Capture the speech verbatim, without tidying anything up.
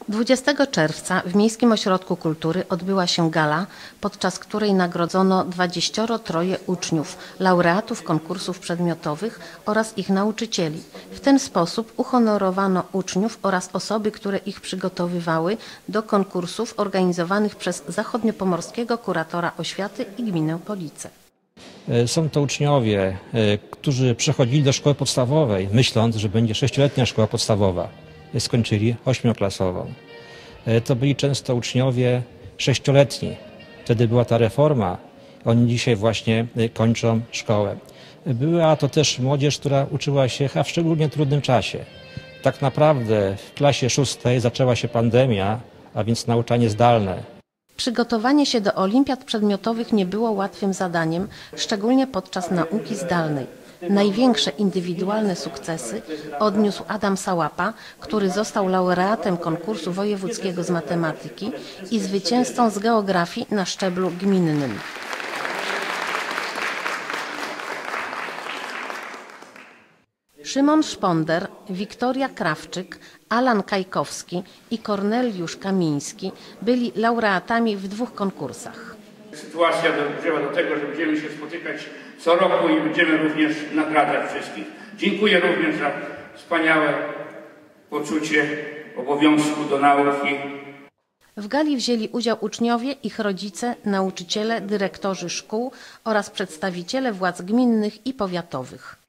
dwudziestego czerwca w Miejskim Ośrodku Kultury odbyła się gala, podczas której nagrodzono dwudziestu trzech uczniów, laureatów konkursów przedmiotowych oraz ich nauczycieli. W ten sposób uhonorowano uczniów oraz osoby, które ich przygotowywały do konkursów organizowanych przez zachodniopomorskiego kuratora oświaty i gminę Police. Są to uczniowie, którzy przechodzili do szkoły podstawowej, myśląc, że będzie sześcioletnia szkoła podstawowa. Skończyli ośmioklasową. To byli często uczniowie sześcioletni. Wtedy była ta reforma. Oni dzisiaj właśnie kończą szkołę. Była to też młodzież, która uczyła się w szczególnie trudnym czasie. Tak naprawdę w klasie szóstej zaczęła się pandemia, a więc nauczanie zdalne. Przygotowanie się do olimpiad przedmiotowych nie było łatwym zadaniem, szczególnie podczas nauki zdalnej. Największe indywidualne sukcesy odniósł Adam Sałapa, który został laureatem konkursu wojewódzkiego z matematyki i zwycięzcą z geografii na szczeblu gminnym. Szymon Szponder, Wiktoria Krawczyk, Alan Kajkowski i Korneliusz Kamiński byli laureatami w dwóch konkursach. Sytuacja dojrzewa do tego, że będziemy się spotykać co roku i będziemy również nagradzać wszystkich. Dziękuję również za wspaniałe poczucie obowiązku do nauki. W gali wzięli udział uczniowie, ich rodzice, nauczyciele, dyrektorzy szkół oraz przedstawiciele władz gminnych i powiatowych.